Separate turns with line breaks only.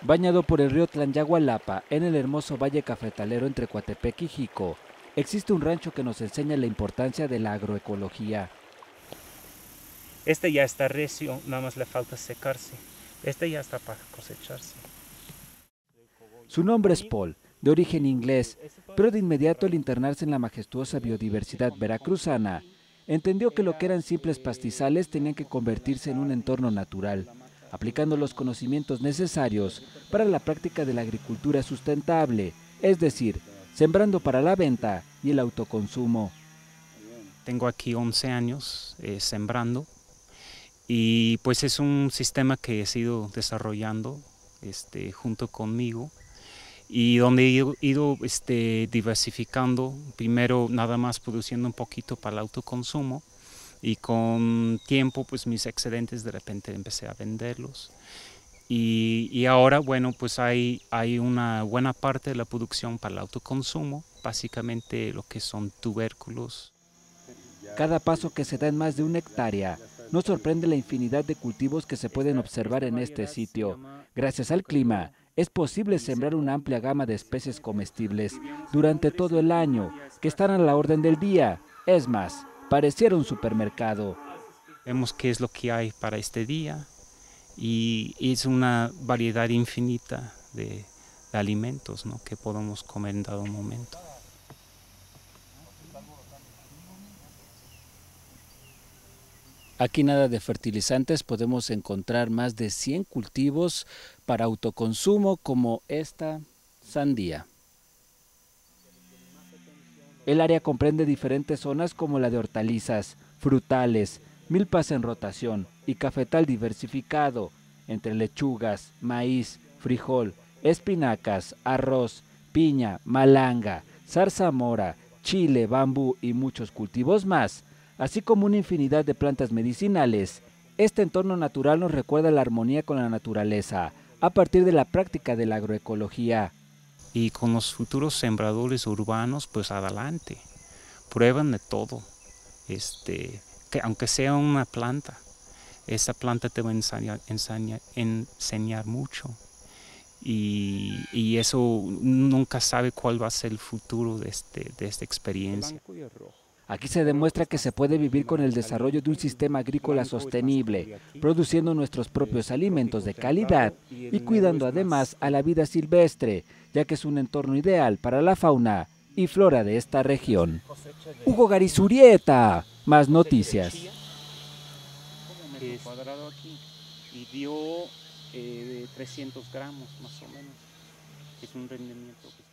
Bañado por el río Tlanyagualapa, en el hermoso valle cafetalero entre Coatepec y Jico, existe un rancho que nos enseña la importancia de la agroecología.
Este ya está recio, nada más le falta secarse. Este ya está para cosecharse.
Su nombre es Paul, de origen inglés, pero de inmediato al internarse en la majestuosa biodiversidad veracruzana, entendió que lo que eran simples pastizales tenían que convertirse en un entorno natural, aplicando los conocimientos necesarios para la práctica de la agricultura sustentable, es decir, sembrando para la venta y el autoconsumo.
Tengo aquí 11 años sembrando y pues es un sistema que he ido desarrollando junto conmigo y donde he ido diversificando, primero nada más produciendo un poquito para el autoconsumo y con tiempo pues mis excedentes de repente empecé a venderlos. Y ahora, bueno, pues hay una buena parte de la producción para el autoconsumo, básicamente lo que son tubérculos.
Cada paso que se da en más de 1 hectárea nos sorprende la infinidad de cultivos que se pueden observar en este sitio. Gracias al clima, es posible sembrar una amplia gama de especies comestibles durante todo el año, que están a la orden del día. Es más, pareciera un supermercado.
Vemos qué es lo que hay para este día y es una variedad infinita de alimentos, ¿no?, que podemos comer en dado momento.
Aquí nada de fertilizantes, podemos encontrar más de 100 cultivos para autoconsumo como esta sandía. El área comprende diferentes zonas como la de hortalizas, frutales, milpas en rotación y cafetal diversificado, entre lechugas, maíz, frijol, espinacas, arroz, piña, malanga, zarzamora, chile, bambú y muchos cultivos más, así como una infinidad de plantas medicinales. Este entorno natural nos recuerda la armonía con la naturaleza, a partir de la práctica de la agroecología.
Y con los futuros sembradores urbanos, pues adelante, prueban de todo, que aunque sea una planta, esa planta te va a enseñar mucho. Y eso nunca sabe cuál va a ser el futuro de esta experiencia.
Aquí se demuestra que se puede vivir con el desarrollo de un sistema agrícola sostenible, produciendo nuestros propios alimentos de calidad y cuidando además a la vida silvestre, ya que es un entorno ideal para la fauna y flora de esta región. Hugo Garizurieta, más noticias.
Cuadrado aquí y dio 300 gramos más o menos. Es un rendimiento que